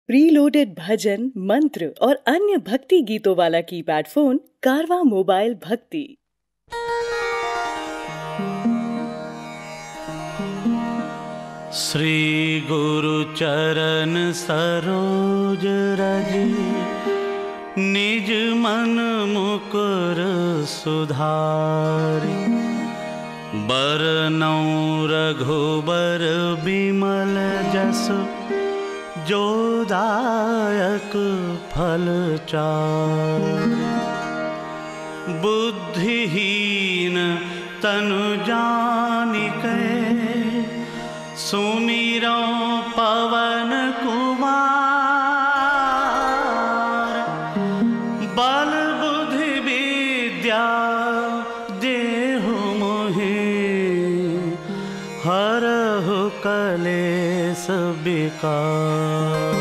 Preloaded भजन, मंत्र और अन्य भक्ति गीतों वाला कीपैड फोन कारवा मोबाइल भक्ति। श्री गुरु चरण सरोज रज, निज मन मुकुर सुधारि। बरनौ रघुबर बिमल जस, जो दायक फल चारि। बुद्धिहीन तनु जानिकै, सुमिरौ पवन कुमार। बल बुद्धि विद्या देहु मोहि, हरहु कलेश विकार।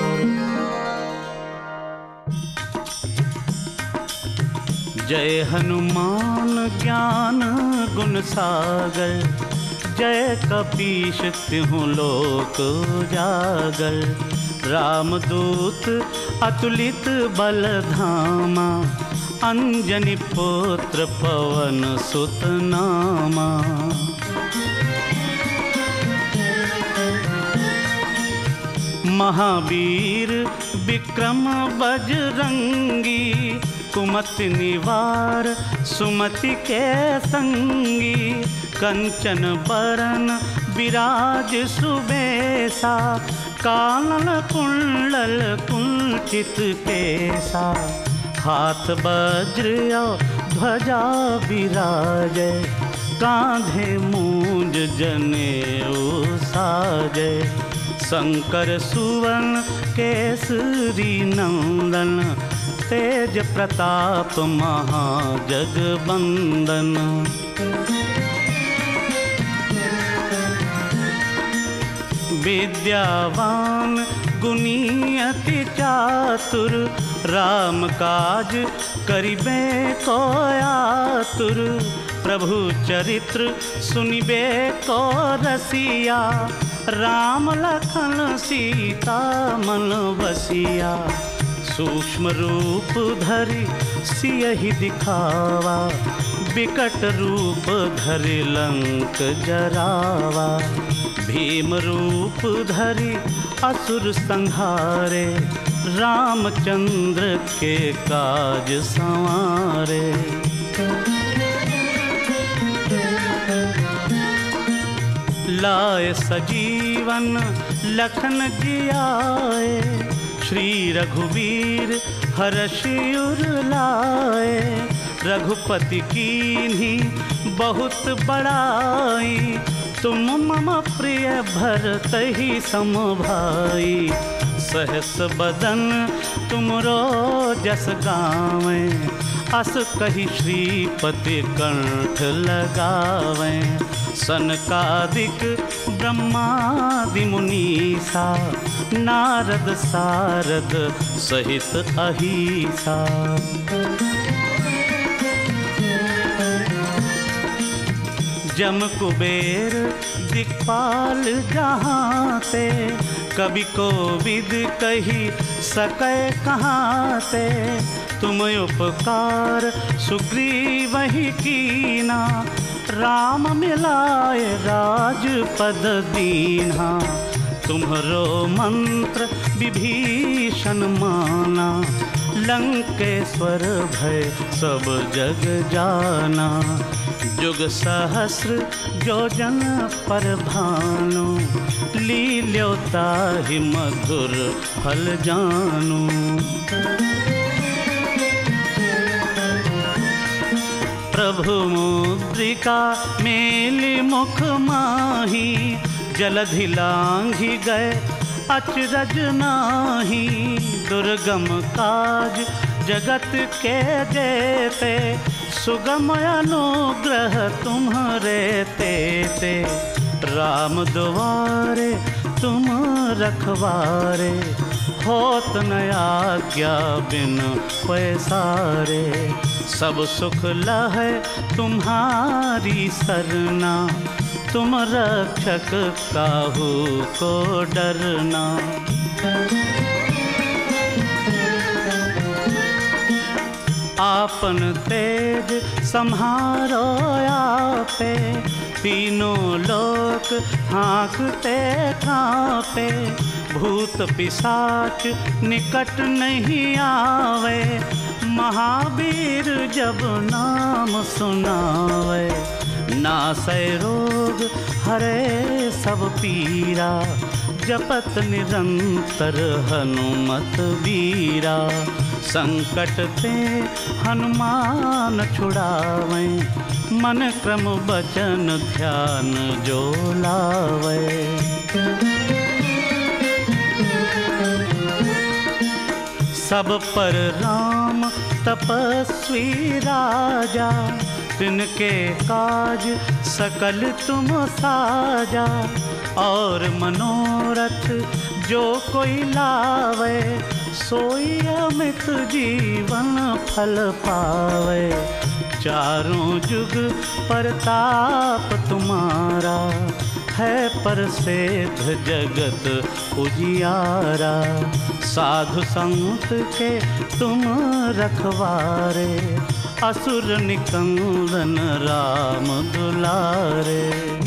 जय हनुमान ज्ञान गुण सागर, जय कपीश तिहुँ लोक उजागर। रामदूत अतुलित बल धामा, अंजनी पुत्र पवन सुत नामा। महावीर विक्रम बजरंगी, कुमति निवार सुमति के संगी। कंचन बरन विराज सुबेसा, कानन कुंडल कुंचित केसा। हाथ वज्र ध्वजा विराजै, कांधे मूंज जनेऊ साजै। शंकर सुवन केसरी नंदन, तेज प्रताप महाजगबंदन। विद्यावान गुणी अति चातुर, राम काज करिबे को आतुर। प्रभु चरित्र सुनिबे को रसिया, राम लखन सीता मन बसिया। सूक्ष्म रूप धरि सियहि दिखावा, विकट रूप धरि लंक जरावा। भीम रूप धरि असुर संहारे, रामचंद्र के काज संवारे। लाए सजीवन लखन जियाए, श्री रघुवीर हरषि उर लाए। रघुपति कीन्ही बहुत बड़ाई, तुम मम प्रिय भरतहि सम भाई। सहस बदन तुमरो जस गावें, अस कहि श्रीपति कंठ लगावें। सनकादिक ब्रह्मादि मुनीसा, नारद सारद सहित अहीसा। जम कुबेर दिक्पाल जहाँ ते, कवि कोविद कही सकै कहाँ ते। तुम उपकार सुग्रीवहि कीना, राम मिलाए राजपद दीन्हा। तुम्हरो मंत्र विभीषण माना, लंकेश्वर भय सब जग जाना। जुग सहस्र योजन पर भानु, लील्यो ताहि मधुर फल जानू। प्रभु मुद्रिका मेलि मुख माही, जलधि लांघि गए अचरज नाही। दुर्गम काज जगत के जेते, सुगम अनुग्रह तुम्हरे तेते। राम दुआरे तुम रखवारे, होत न आज्ञा बिन पैसारे। सब सुख लहै तुम्हारी सरना, तुम रक्षक काहू को डरना। आपन तेज सम्हारो आपे, तीनों लोक हाँकते कांपे। भूत पिशाच निकट नहीं आवे, महावीर जब नाम सुनावे। नासै रोग हरे सब पीरा, जपत निरंतर हनुमत बीरा। संकट ते हनुमान छुड़ावे, मन क्रम बचन ध्यान जो लावे। सब पर राम तपस्वी राजा, तिनके काज सकल तुम साजा। और मनोरथ जो कोई लावे, सोई अमित जीवन फल पावे। चारों जुग परताप तुम्हारा, है प्रसिद्ध जगत उजियारा। साधु संत के तुम रखवारे, असुर निकंदन राम दुलारे।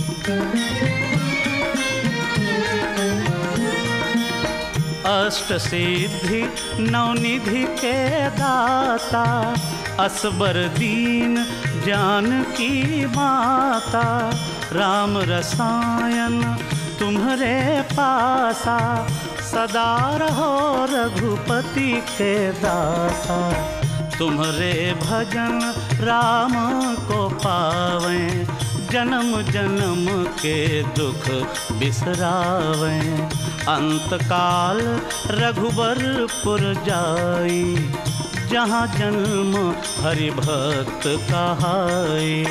अष्ट सिद्धि नवनिधि के दाता, असबर दीन जानकी माता। राम रसायन तुम्हारे पासा, सदा रहो रघुपति के दासा। तुम्हारे भजन राम को पावें, जन्म जन्म के दुख बिसरावें। अंत काल रघुबरपुर जाई, जहाँ जन्म हरि भक्त कहाई।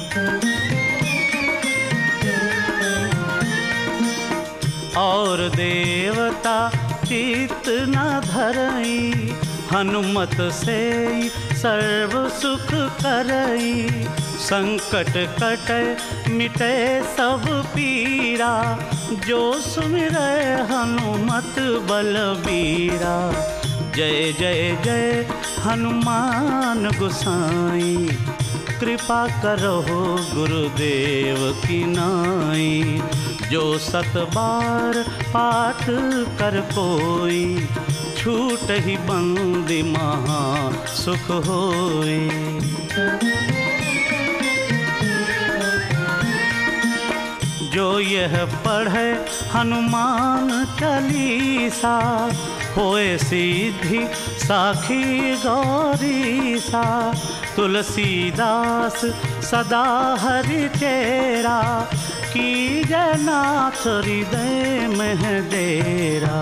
और देवता चित्त न धरई, हनुमत से सर्व सुख करई। संकट कटे मिटे सब पीरा, जो सुमिरै हनुमत बलबीरा। जय जय जय हनुमान गोसाई, कृपा करो गुरुदेव की नाई। जो 7 बार पाठ कर कोई, छूट ही बंदी महा सुख होई। जो यह पढ़े हनुमान चालीसा, होए सिद्धि साखी गौरीसा। तुलसीदास सदा हरि चेरा, कीजय नाथ हृदय में डेरा।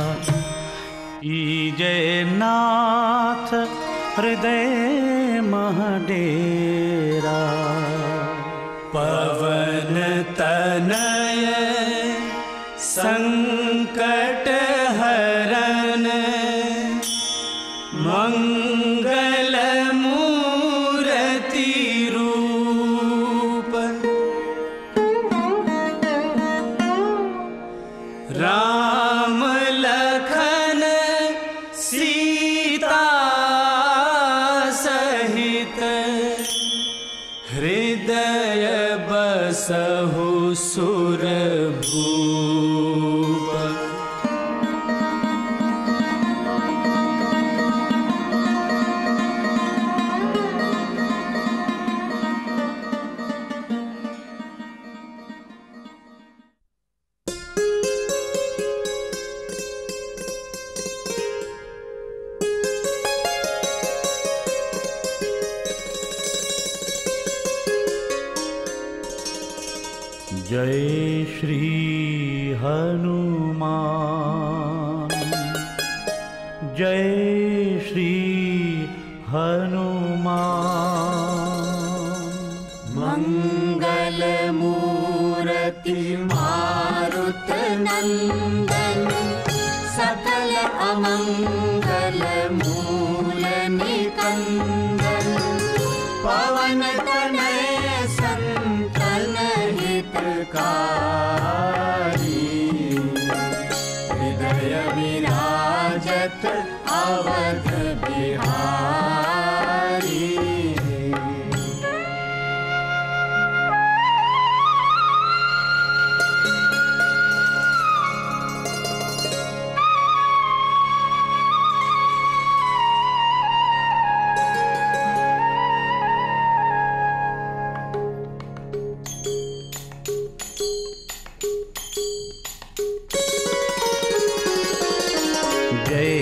कीजय नाथ हृदय मह डेरा। पवन तनय संकट हरन, मंगल मूर्ति रूप। राम लखन सीता सहित, हृदय बसहु सुरभूप। जय श्री हनुमान, जय श्री हनुमान। मंगल मूर्ति मारुत नंदन, सकल अमंगल मूल निकंदन। पवन तनय संतन हितकारी, हृदय विराजत अवध बिहारी।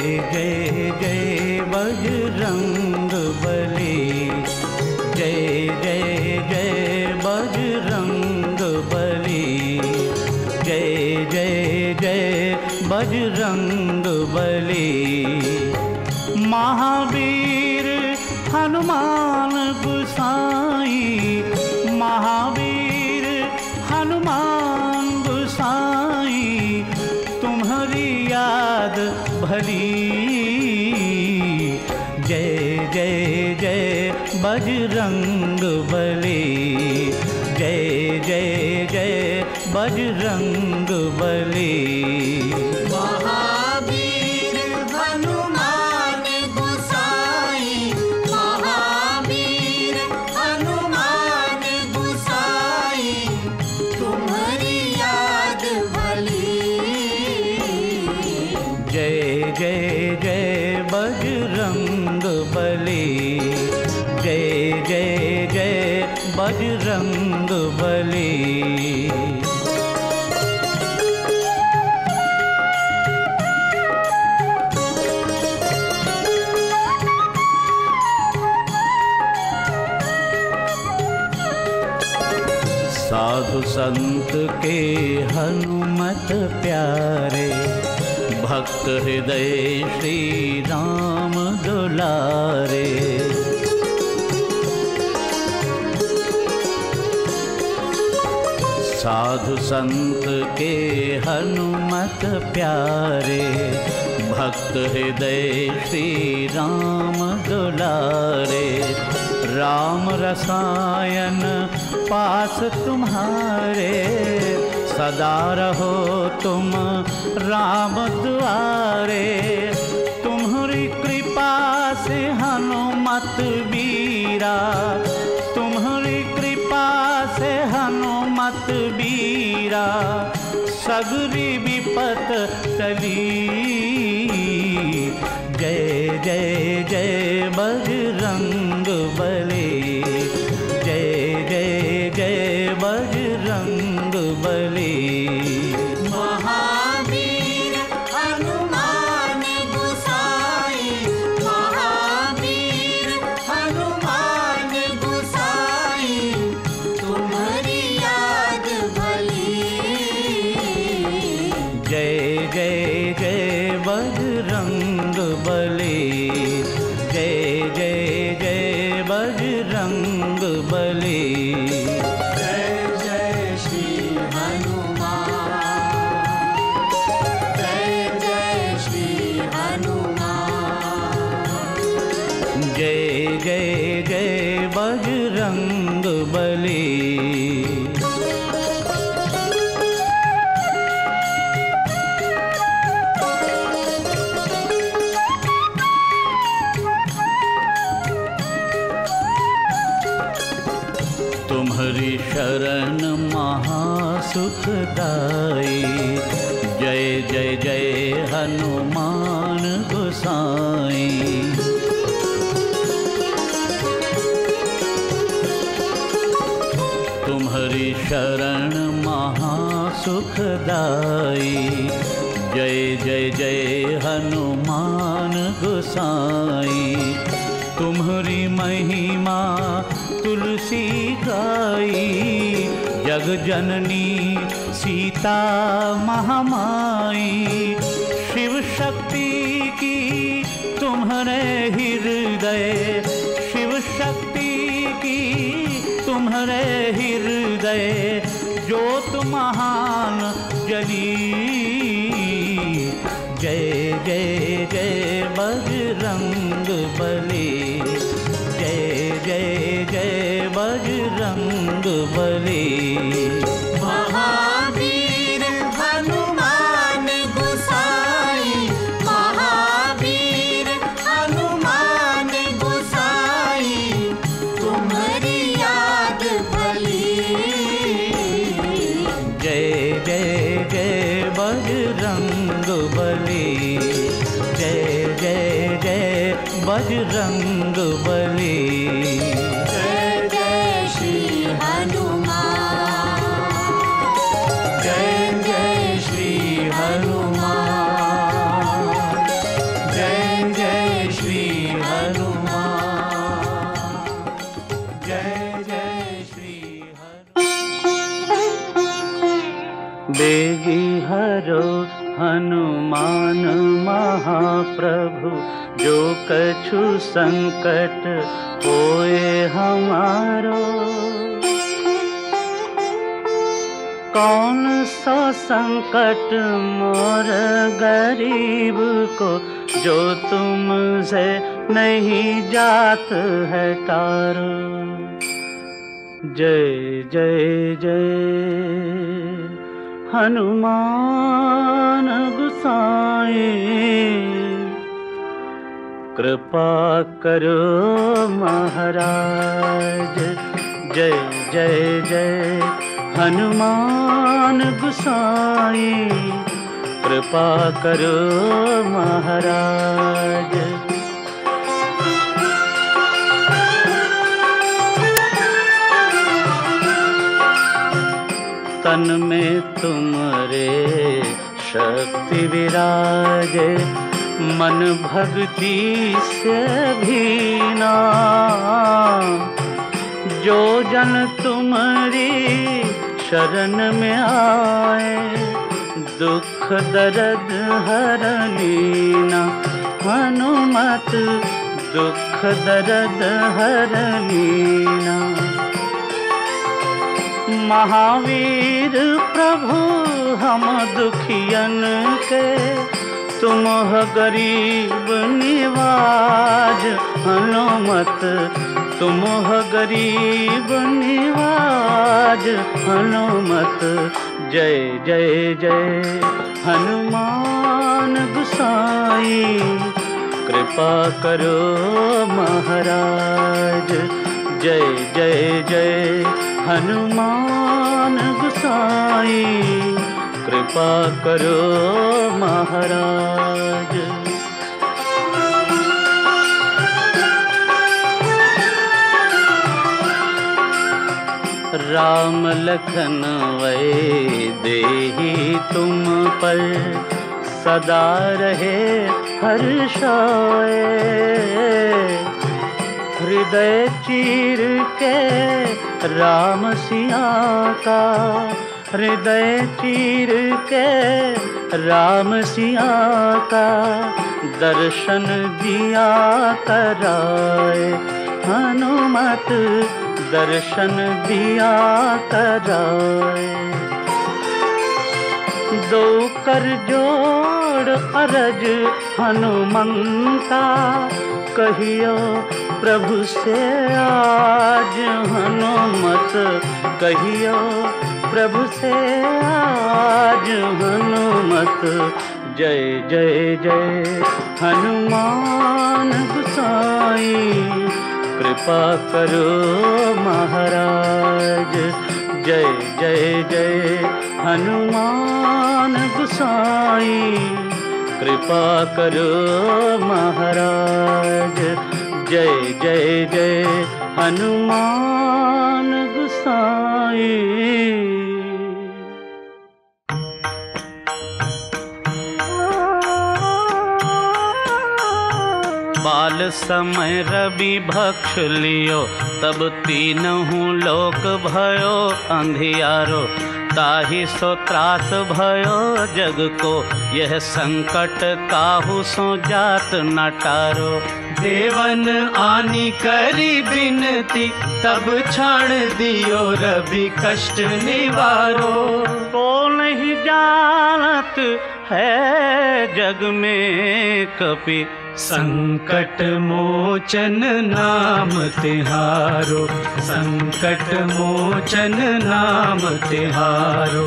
जय जय बजरंगबली, जय जय जय बजरंगबली, जय जय जय बजरंगबली। महावीर हनुमान गोसाई, महावीर हनुमान गोसाई, तुम्हारी याद भली। जय जय जय बजरंगबली, जय जय जय बजरंगबली। महावीर हनुमान गोसाई, महावीर हनुमान गोसाई, तुम्हारी याद भली। जय जय जय बजरंगबली, जय जय जय बजरंगबली। साधु संत के हनुमत प्यारे, भक्त हृदय श्री राम दुलारे। साधु संत के हनुमत प्यारे, भक्त हृदय श्री राम दुलारे। राम रसायन पास तुम्हारे, सदा रहो तुम राम दुआरे। तुम्हारी कृपा से हनुमत बीरा, तुम्हारी कृपा से हनुमत बीरा, सगरी विपत टली। जय जय जय बजरंगबली, जय जय जय बजरंगबली। महावीर हनुमान गोसाई, महावीर हनुमान गोसाई, तुम्हारी याद भली। जय जय जय बजरंगबली, जय जय जय बजरंगबली। जय जय श्री हनुमान, जय जय श्री हनुमान। जय जय जय बजरंगबली। तुम्हारी शरण महासुखदाई, जय जय जय हनुमान गोसाई। तुम्हारी शरण महासुखदाई, जय जय जय हनुमान गोसाई। तुम्हारी महिमा तुलसी गाई, जग जननी सीता महामाई। शिव शक्ति की तुम्हारे हृदय, शिव शक्ति की तुम्हारे हृदय, ज्योत महान जली। जय जय जय बजरंगबली, जय जय जय बजरंगबली। महावीर हनुमान गोसाई, महावीर हनुमान गोसाई, तुम्हारी याद भली। जय जय जय बजरंगबली, जय जय जय बजरंगबली। जय जय श्री हनुमान, जय जय श्री हनुमान, श्री हनुमान, जय जय श्री हनुमान। बेगी हरो हनुमान महाप्रभु, जो कछु संकट होए हमारो। कौन सा संकट मोर गरीब को, जो तुमसे नहीं जात है टारो। जय जय जय हनुमान गुसाई, कृपा करो महाराज। जय जय जय हनुमान गुसाई, कृपा करो महाराज। तन में तुम्हारे शक्ति विराजे, मन भक्ति से भीना। जो जन तुम्हारी शरण में आए, दुख दर्द हर लीना। हनुमत दुख दर्द हर लीना। महावीर प्रभु हम दुखियन के, तुम गरीब निवाज। हनुमत तुम गरीब निवाज। हनुमत जय जय जय हनुमान गुसाई, कृपा करो महाराज। जय जय जय हनुमान गुसाई, कृपा करो महाराज। राम लखन वै देहि तुम पर, सदा रहे हर्षोए। हृदय चीर के राम सिया का, हृदय चीर के राम सिया का, दर्शन दिया कराए। हनुमत दर्शन दिया कराए। दो कर जोड़ अरज हनुमंता, कहियो प्रभु से आज। हनुमत कहियो प्रभु से आज। हनुमत जय जय जय हनुमान गुसाई, कृपा करो महाराज। जय जय जय हनुमान गुसाई, कृपा करो महाराज। जय जय जय हनुमान गुसाई। बाल समय रवि भक्ष लियो, तब तीनहु लोक भयो अंधियारो। ताहि सो त्रास भयो जग को, यह संकट काहू सो जात न टारो। देवन आनी करी बिनती, तब छाड़ दियो रवि कष्ट निवारो। को नहीं जानत है जग में कपि, संकट मोचन नाम तिहारो। संकट मोचन नाम तिहारो।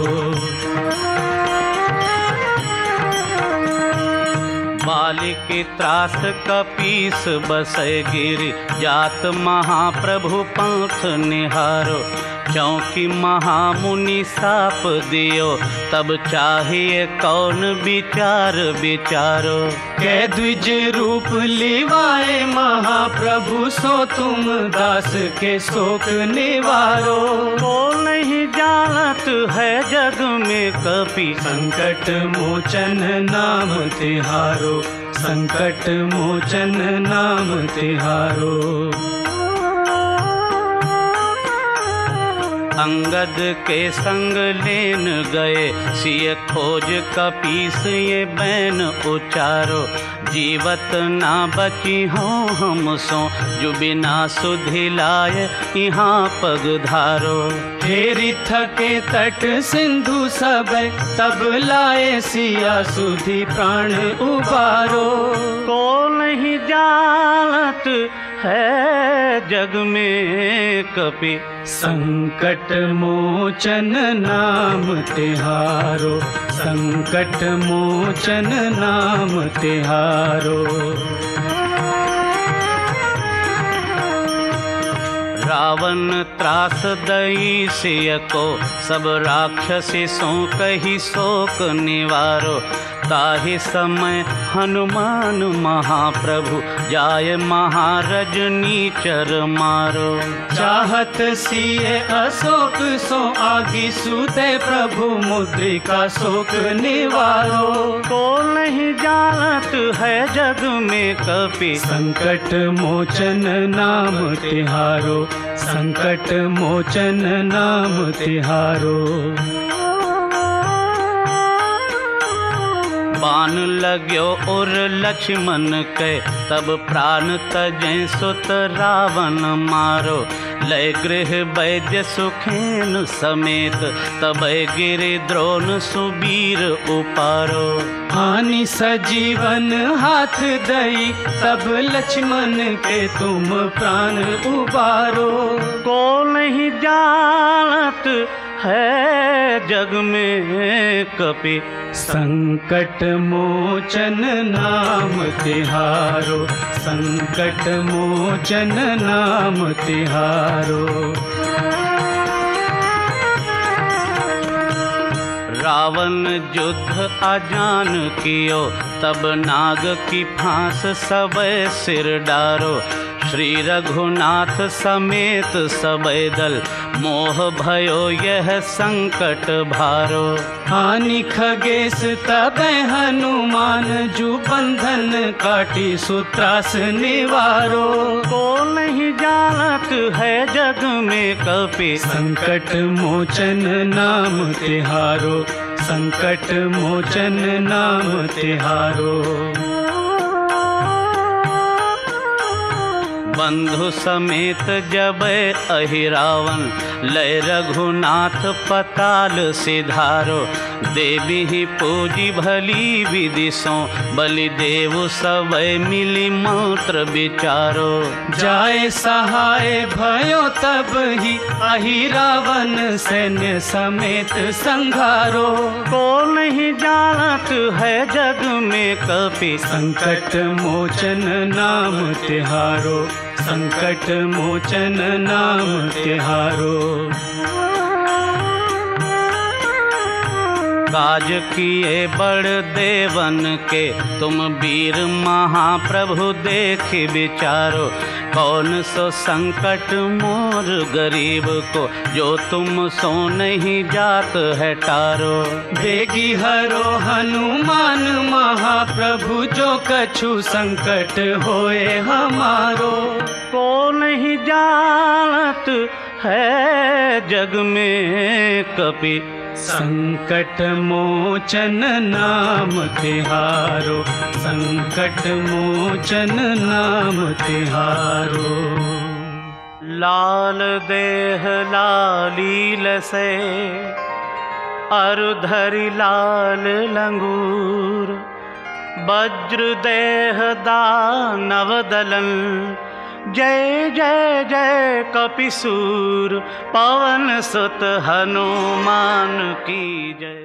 बालिक त्रास कपीस बसै गिरि, जात महाप्रभु पंथ निहारो। चौकी महामुनि साप दियो, तब चाहिए कौन विचार विचारो। कै द्विज रूप लिवाए महाप्रभु, सो तुम दास के शोक निवारो। को नहीं जानत है जग में कपि, संकट मोचन नाम तिहारो। संकट मोचन नाम तिहारो। अंगद के संग लेन गए सिय खोज कपीस ये बैन उचारो। जीवत ना बची हो हम सो जो बिना सुधि लाए यहाँ पग धारो। फेरी थके तट सिंधु सब तब लाए सिया सुधि प्राण उबारो। को नहीं जानत है जग में कपि संकट मोचन नाम तिहारो। संकट मोचन नाम तिहारो। रावण त्रास दई सिय को सब राक्षसी सो कही शोक निवारो। ताहि समय हनुमान महाप्रभु जाय महारजनी चर मारो। चाहत सिय अशोक सो आगी सूते प्रभु मुद्रिका शोक निवारो। को नहीं जानत है जग में कपि संकट मोचन नाम तिहारो। संकट मोचन नाम तिहारो। बाण लाग्यो और लक्ष्मण के तब प्राण तजै सुत रावण मारो। लय गृह वैद्य सुखेन समेत तब गिरि द्रोण सुबीर उपारो। हानि सजीवन हाथ दई तब लक्ष्मण के तुम प्राण उबारो। को नहीं जानत है जग में कपि संकट मोचन नाम तिहारो। संकट मोचन नाम तिहारो। रावण युद्ध अजान कियो तब नाग की फांस सब सिर डारो। श्री रघुनाथ समेत सबे दल मोह भयो यह संकट भारो। हानि खगेश तबै हनुमान जू बंधन काटी सुत्रास निवारो। को नहीं जानत है जग में कपि संकट मोचन नाम तिहारो। संकट मोचन नाम तिहारो। बंधु समेत जब अहिरावन लय रघुनाथ पताल सिधारो। देवी ही पूजी भली विधि सो बलि देव सब मिली मंत्र विचारो। जाए सहाय भयो तब ही अहिरावन सैन्य समेत संघारो। को नहीं जानत है जग में कपि संकट मोचन नाम तिहारो। संकट मोचन नाम तिहारो। काज किए बड़ देवन के तुम वीर महाप्रभु देख विचारो। कौन सो संकट मोर गरीब को जो तुम सो नहीं जात है टारो। बेगी हरो हनुमान महाप्रभु जो कछु संकट होए हमारो। को नहीं जानत है जग में कपि संकट मोचन नाम तिहारो। संकट मोचन नाम तिहारो। लाल देह लालील से अरुधरि लाल लंगूर। वज्र देह दानव दलन जय जय जय कपिसूर। पवन सुत हनुमान की जय।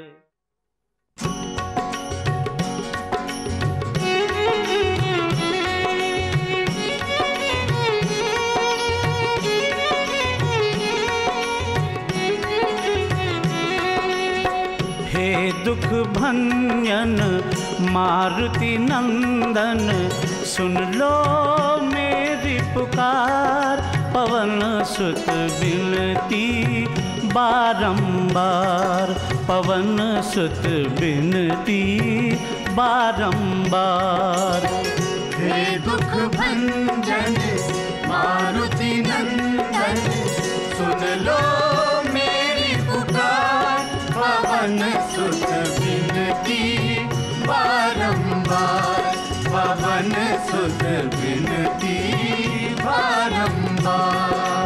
हे दुख भंजन मारुति नंदन सुन लो मेरी पुकार। पवन सुत बिनती बारंबार। पवन सुत बिनती बारंबार। हे दुख भंजन मारुति नंदन, सुन लो मेरी पुकार, पवन सुत विनती बारंबार, पवन सुत विनती बारंबार।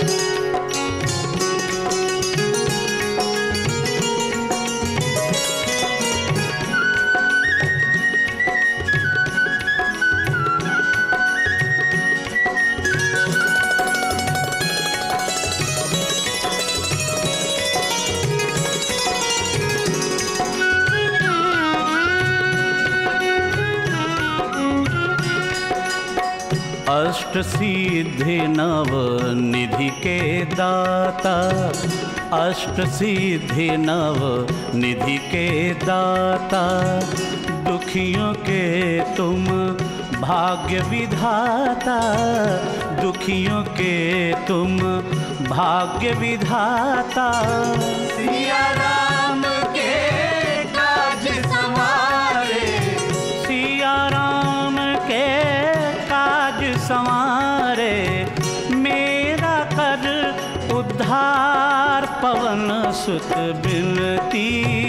अष्ट सिद्धि नव निधि के दाता, अष्ट सिद्धि नव निधि के दाता, दुखियों के तुम भाग्य विधाता, दुखियों के तुम भाग्य विधाता। सिया राम के काज संवारे, सिया राम के काज संवारे, मेरा कर उद्धार, पवन सुत बिनती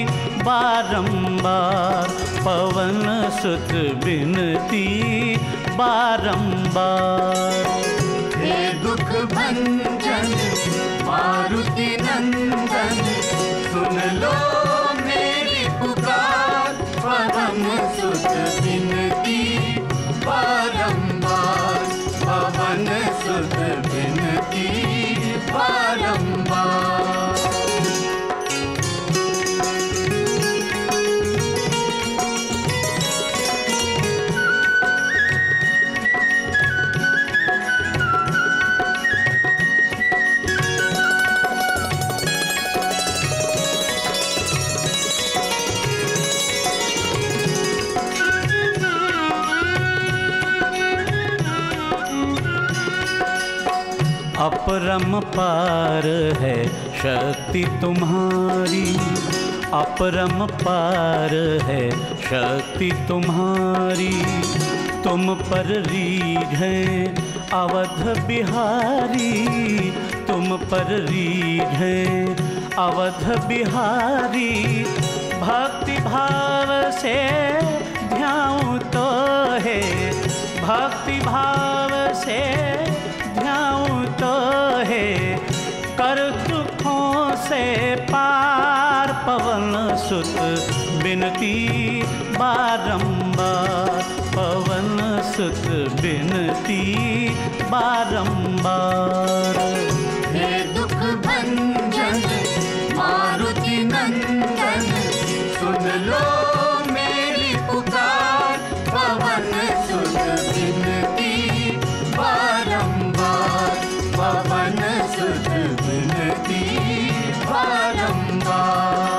बारंबार, पवन सुत बिनती बारंबार। हे दुख भंजन मारुति नंदन, सुन लो मेरी पुकार, पवन सुत विनती बारंबार, पवन सुत विनती बारंबार। अपरंपार है शक्ति तुम्हारी, अपरंपार है शक्ति तुम्हारी, तुम पर रीझें अवध बिहारी, तुम पर रीझें अवध बिहारी। भक्ति भाव से ध्याऊं तो है, भक्ति भाव से ध्याऊं तो है, कर दुखों से पार, पवन सुत बिनती बारंबार, पवन सुत बिनती बारंबार। हे दुख भंजन मारुति नंदन, सुन लो मेरी पुकार, पवन सुत बिनती बारंबार, पवन सुत बिनती बारंबार।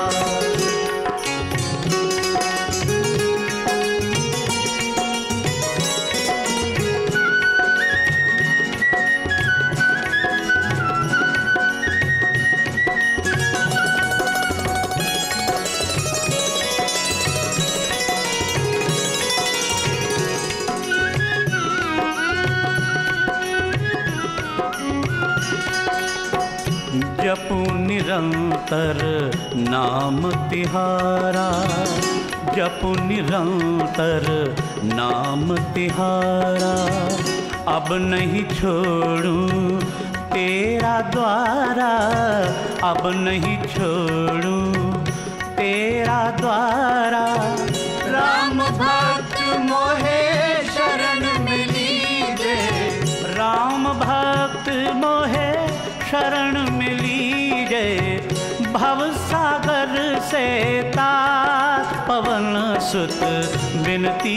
जपू निरंतर नाम तिहारा, जपू निरंतर नाम तिहारा, अब नहीं छोड़ूं तेरा द्वारा, अब नहीं छोड़ूं तेरा द्वारा। राम भक्त मोहे शरण में लीजे, राम भक्त मोहे शरण में लीजे, भव सागर से तार, पवन सुत बिनती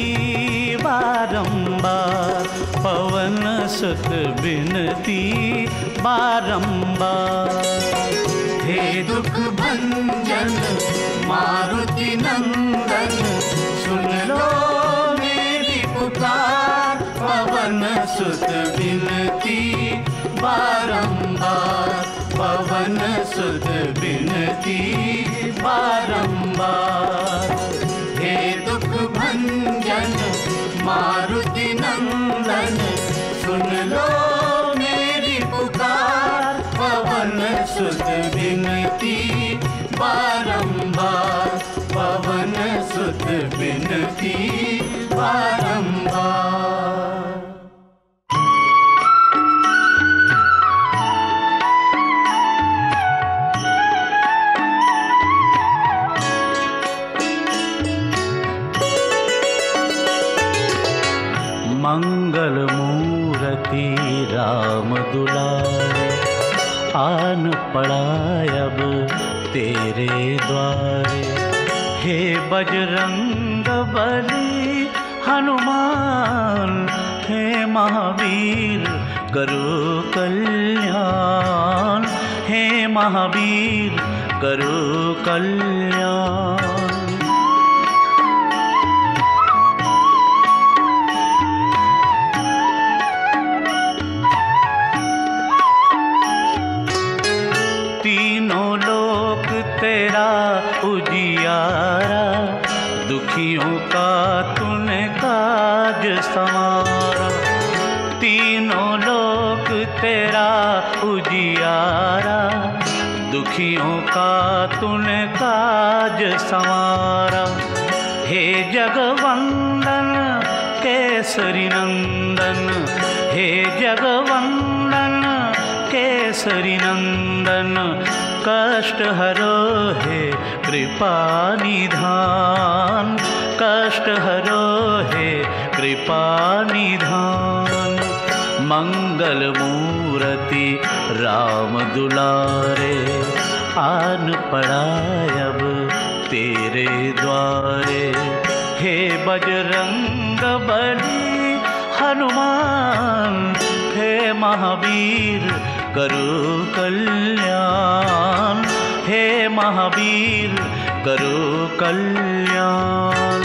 बारंबार, पवन सुत बिनती बारंबार। हे दुख भंजन मारुति नंदन, सुन लो मेरी पुकार, पवन सुत बिनती बारंबार, पवन सुत बिनती बारंबार। हे दुख नंदन सुन लो मेरी पुकार। पवन सुत विनती बारंबार, पवन सुत विनती बारंबार। मंगल मूर्ति राम दुलारे, आन पड़ा अब तेरे द्वारे। हे बजरंग बली हनुमान, हे महावीर करो कल्याण, हे महावीर करो कल्याण। तीनों लोक तेरा उजियारा, दुखियों का तूने काज संवारा। तीनों लोक तेरा उजियारा, दुखियों का तूने काज संवारा। हे जगवंदन केसरी नंदन, हे जगवंदन केसरी नंदन, कष्ट हरो हे कृपा निधान, कष्ट हरो हे कृपा निधान। मंगल मूर्ति राम दुलारे, आन पड़ा अब तेरे द्वारे। हे बजरंग बली हनुमान, हे महावीर करो कल्याण, हे महावीर करो कल्याण।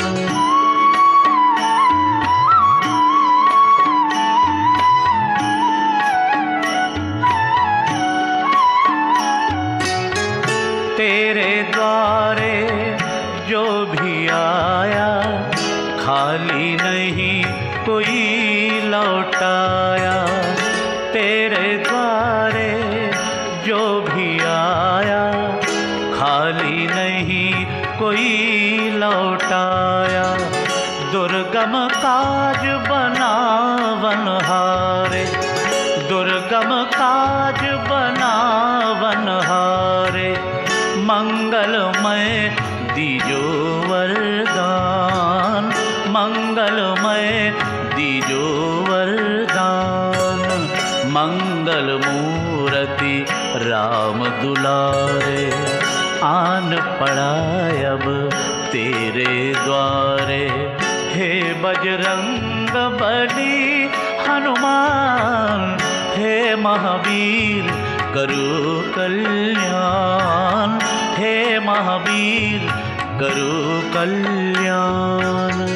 तेरे द्वारे जो भी आया, खाली नहीं कोई लौटाया। तेरे द्वारे जो भी आया, खाली नहीं कोई लौटाया। दुर्गम काज बनावन हारे, दुर्गम काज बनावन हारे। मंगलमय दीजो वरदान, मंगलमय दीजो वरदान। मंगल मूर्ति राम दुलारे, आन पड़ा अब तेरे द्वारे। हे बजरंग बली हनुमान, हे महावीर करो कल्याण, हे महावीर करो कल्याण।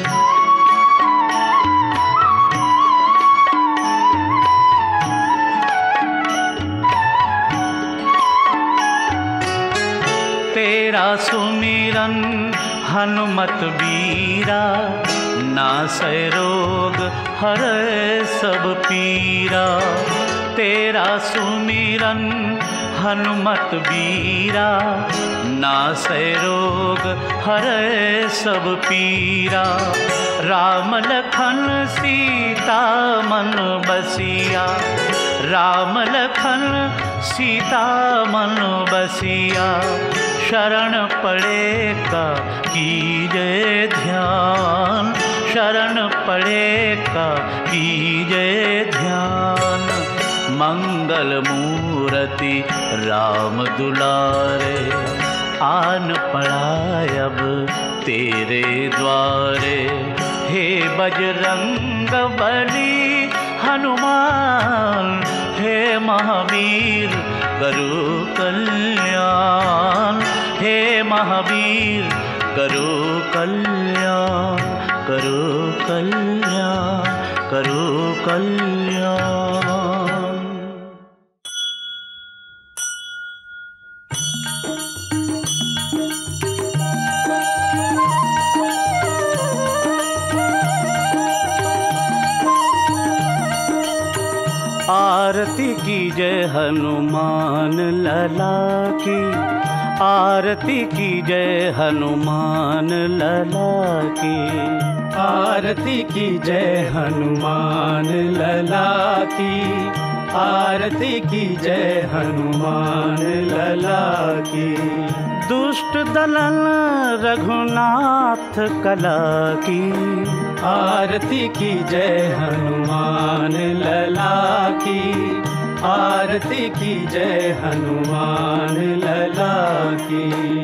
तेरा सुमिरन हनुमत बीरा, नासै रोग हरै सब पीरा। तेरा सुमिरन हनुमत बीरा, नासै रोग हरै सब पीरा। राम लखन सीता मन बसिया, राम लखन सीता मन बसिया। शरण पड़े का कीजे ध्यान, शरण पड़े का कीजे ध्यान। मंगल मूर्ति राम दुलारे, आन पड़ा अब तेरे द्वारे। हे बजरंग बली हनुमान, हे महावीर करो कल्याण, हे महावीर करो कल्याण, करो कल्याण, करो कल्याण। आरती कीजय हनुमान लला की, आरती कीजय हनुमान लला की, आरती की जय हनुमान लला की, आरती की जय हनुमान लला की। दुष्ट दलन रघुनाथ कला की, आरती की जय हनुमान लला की, आरती की जय हनुमान लला की।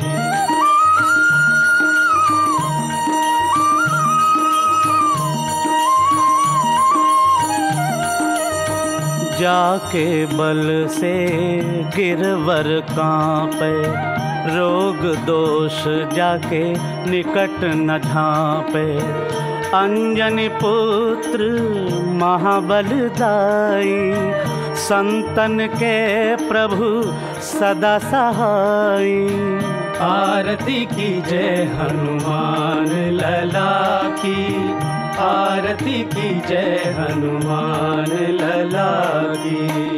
जाके बल से गिरवर कांपे, रोग दोष जाके निकट न झांपे। अंजनी पुत्र महाबलदाई, संतन के प्रभु सदा सहाई। आरती की जय हनुमान लला की, आरती की जय हनुमान लला की।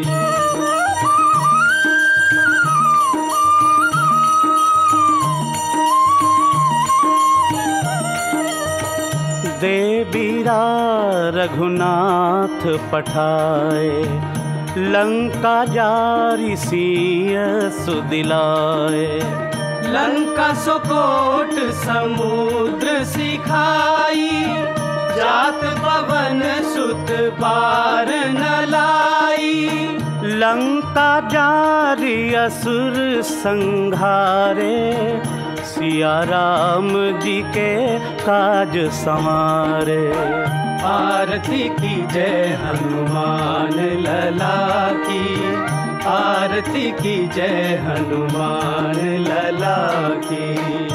दे बीरा रघुनाथ पठाए, लंका जारी सिय सुदिलाए। लंका सुकोट समुद्र सिखाई, जात पवन सुत पार न लाई। लंका जारी असुर संहारे, सिया राम जी के काज संवारे। आरती की जय हनुमान लला की, आरती की जय हनुमान लला की।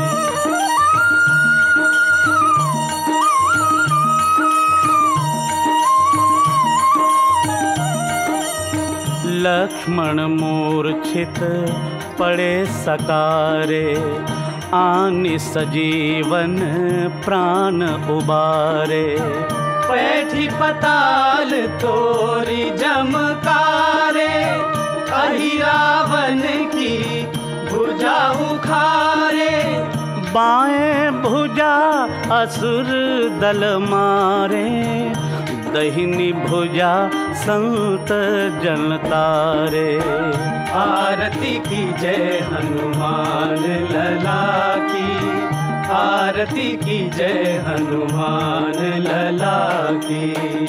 लक्ष्मण मूर्छित पड़े सकारे, आनि सजीवन प्राण उबारे। पैठी पताल तोरी जमकारे, अहि रावण की भुजा उखारे। बाएं भुजा असुर दल मारे, दहिनी भुजा संत जन तारे। आरती की जय हनुमान लला की, आरती की जय हनुमान लला की।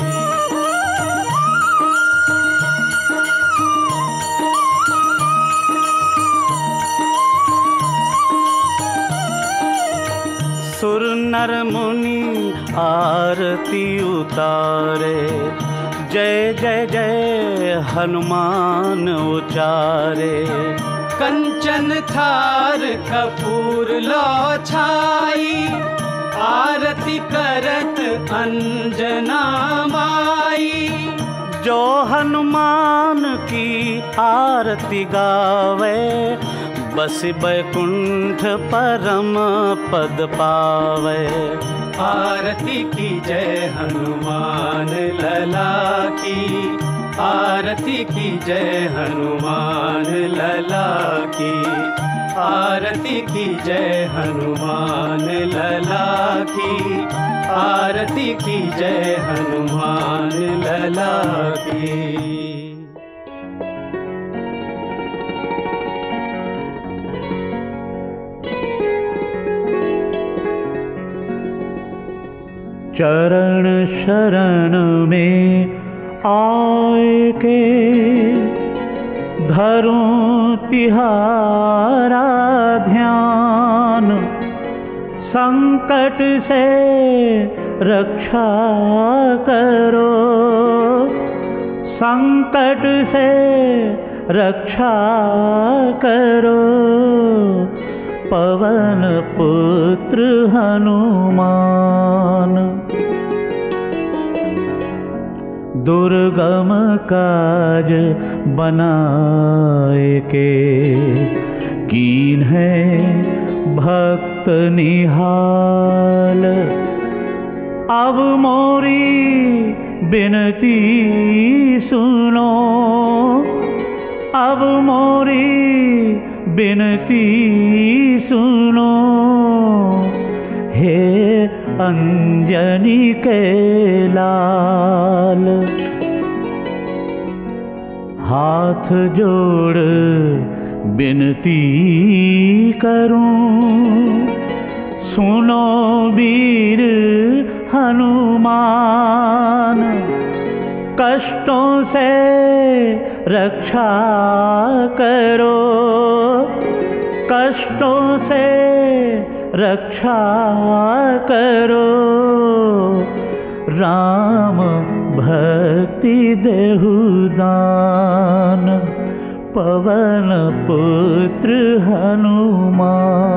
सुर नर मुनि आरती उतारे, जय जय जय हनुमान उचारे। कंचन थार कपूर लो छाई, आरती करत अंजना माई। जो हनुमान की आरती गावे, बस बैकुंठ परम पद पावे। आरती की जय हनुमान लला की, आरती की जय हनुमान लला की, आरती की जय हनुमान लला की, आरती की जय हनुमान लला की। चरण शरण में आए के, धरूं तिहारा ध्यान। संकट से रक्षा करो, संकट से रक्षा करो। पवन पुत्र हनुमान, दुर्गम काज बनाए के। कीन्हे भक्त निहाल, अब मोरी बिनती सुनो, अब मोरी बिनती सुनो। हे अंजनी के लाल, हाथ जोड़ बिनती करूं, सुनो वीर हनुमान। कष्टों से रक्षा करो, कष्टों से रक्षा करो। राम भक्ति देहु दान, पवन पुत्र हनुमान।